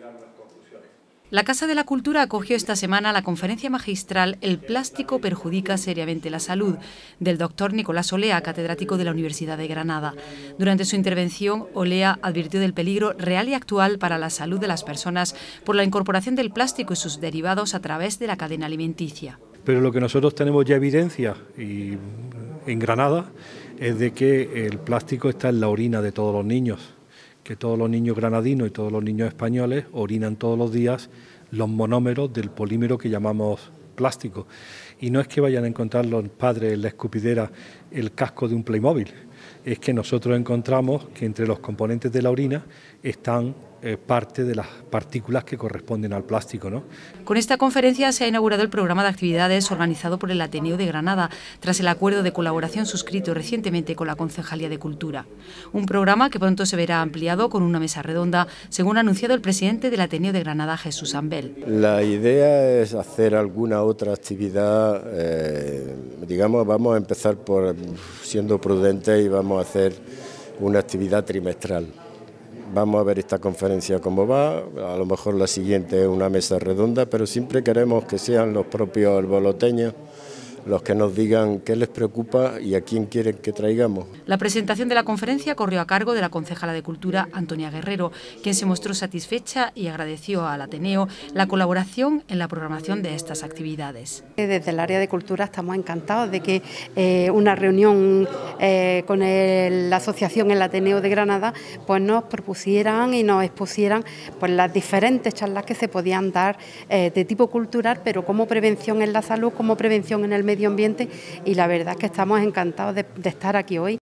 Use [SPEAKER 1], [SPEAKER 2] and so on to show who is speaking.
[SPEAKER 1] La Casa de la Cultura acogió esta semana la conferencia magistral El plástico perjudica seriamente la salud, del doctor Nicolás Olea, catedrático de la Universidad de Granada. Durante su intervención, Olea advirtió del peligro real y actual para la salud de las personas por la incorporación del plástico y sus derivados a través de la cadena alimenticia.
[SPEAKER 2] Pero lo que nosotros tenemos ya evidencia en Granada es de que el plástico está en la orina de todos los niños, que todos los niños granadinos y todos los niños españoles orinan todos los días los monómeros del polímero que llamamos plástico. Y no es que vayan a encontrar los padres en la escupidera el casco de un Playmobil, es que nosotros encontramos que entre los componentes de la orina están parte de las partículas que corresponden al plástico, ¿no?
[SPEAKER 1] Con esta conferencia se ha inaugurado el programa de actividades organizado por el Ateneo de Granada, tras el acuerdo de colaboración suscrito recientemente con la Concejalía de Cultura. Un programa que pronto se verá ampliado con una mesa redonda, según ha anunciado el presidente del Ateneo de Granada, Jesús Ambel.
[SPEAKER 3] La idea es hacer alguna otra actividad, digamos, vamos a empezar por siendo prudentes y vamos a hacer una actividad trimestral. Vamos a ver esta conferencia cómo va, a lo mejor la siguiente es una mesa redonda, pero siempre queremos que sean los propios alboloteños los que nos digan qué les preocupa y a quién quieren que traigamos.
[SPEAKER 1] La presentación de la conferencia corrió a cargo de la concejala de Cultura, Antonia Guerrero, quien se mostró satisfecha y agradeció al Ateneo la colaboración en la programación de estas actividades.
[SPEAKER 4] Desde el área de Cultura estamos encantados de que una reunión con la asociación El Ateneo de Granada pues nos propusieran y nos expusieran pues las diferentes charlas que se podían dar de tipo cultural, pero como prevención en la salud, como prevención en el medio ambiente, y la verdad es que estamos encantados de estar aquí hoy.